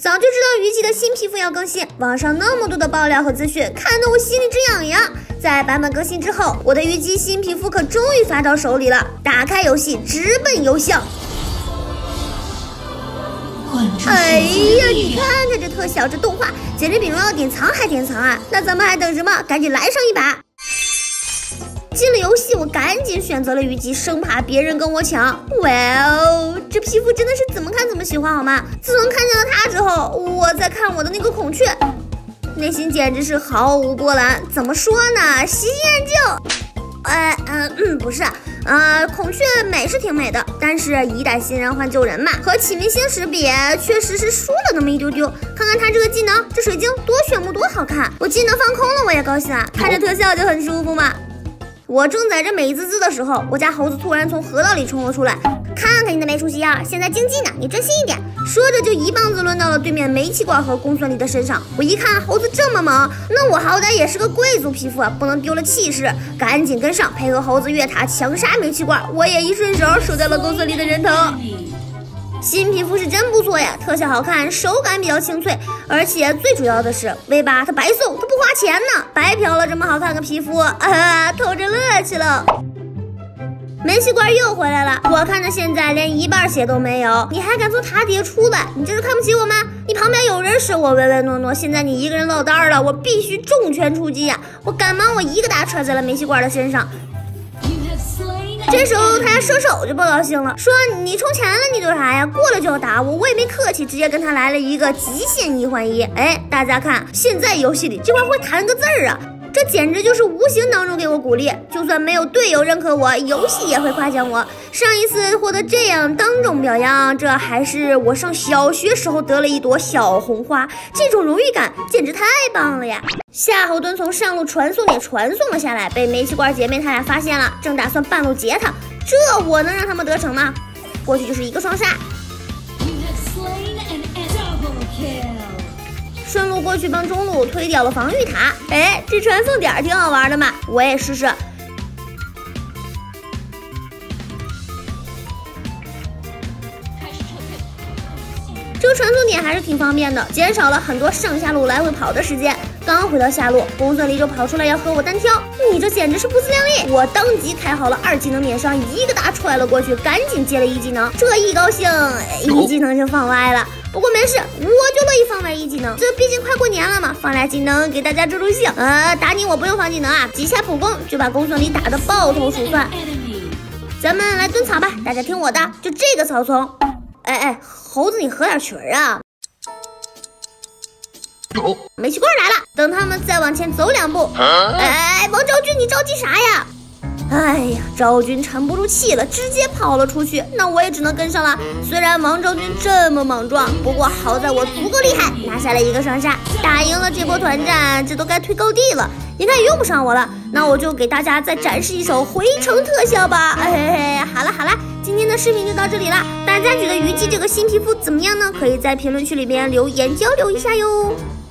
早就知道虞姬的新皮肤要更新，网上那么多的爆料和资讯，看得我心里直痒痒。在版本更新之后，我的虞姬新皮肤可终于发到手里了。打开游戏，直奔邮箱。哎呀，你看看这特效，这动画简直比荣耀典藏还典藏啊！那咱们还等什么？赶紧来上一把！进了游戏，我赶紧选择了虞姬，生怕别人跟我抢。哇哦，这皮肤真的是怎么看怎么喜欢，好吗？自从看见了它之后，我再看我的那个孔雀，内心简直是毫无波澜。怎么说呢？喜新厌旧。不是，孔雀美是挺美的，但是一代新人换旧人嘛，和启明星矢比，确实是输了那么一丢丢。看看他这个技能，这水晶多炫目，多好看！我技能放空了，我也高兴啊，看着特效就很舒服嘛。我正在这美滋滋的时候，我家猴子突然从河道里冲了出来。看看你的没出息样，现在竞技呢，你专心一点。说着就一棒子抡到了对面煤气罐和公孙离的身上。我一看猴子这么猛，那我好歹也是个贵族皮肤啊，不能丢了气势，赶紧跟上，配合猴子越塔强杀煤气罐。我也一顺手收掉了公孙离的人头。新皮肤是真不错呀，特效好看，手感比较清脆，而且最主要的是尾巴它白送，它不花钱呢，白嫖了这么好看个皮肤偷着乐去了。煤气罐又回来了，我看着现在连一半血都没有，你还敢从塔底下出来？你这是看不起我吗？你旁边有人使我唯唯诺诺，现在你一个人落单了，我必须重拳出击呀！我赶忙我一个打踹在了煤气罐的身上。这时候他家射手就不高兴了，说你充钱了你对啥呀？过来就要打我，我也没客气，直接跟他来了一个极限1换1。哎，大家看，现在游戏里这块会弹个字儿啊，这简直就是无形当中给我鼓励，就算没有队友认可我，游戏也会夸奖我。上一次获得这样当众表扬，这还是我上小学时候得了一朵小红花，这种荣誉感简直太棒了呀！夏侯惇从上路传送点传送了下来，被煤气罐姐妹他俩发现了，正打算半路截他，这我能让他们得逞吗？过去就是一个双杀，顺路过去帮中路推掉了防御塔。哎，这传送点挺好玩的嘛，我也试试。这个传送点还是挺方便的，减少了很多上下路来回跑的时间。刚回到下路，公孙离就跑出来要和我单挑，你这简直是不自量力！我当即开好了2技能免伤，一个大踹了过去，赶紧接了1技能。这一高兴，1技能就放歪了。不过没事，我就乐意放歪1技能，这毕竟快过年了嘛，放俩技能给大家助助兴。打你我不用放技能啊，几下普攻就把公孙离打得抱头鼠窜。咱们来蹲草吧，大家听我的，就这个草丛。哎，猴子你合点群啊！煤气罐来了，等他们再往前走2步。哎，王昭君你着急啥呀？哎呀，昭君沉不住气了，直接跑了出去，那我也只能跟上了。虽然王昭君这么莽撞，不过好在我足够厉害，拿下了一个双杀，打赢了这波团战，这都该推高地了。眼看也用不上我了，那我就给大家再展示一手回城特效吧。好了，今天的视频就到这里啦，大家觉得虞姬这个新皮肤怎么样呢？可以在评论区里面留言交流一下哟。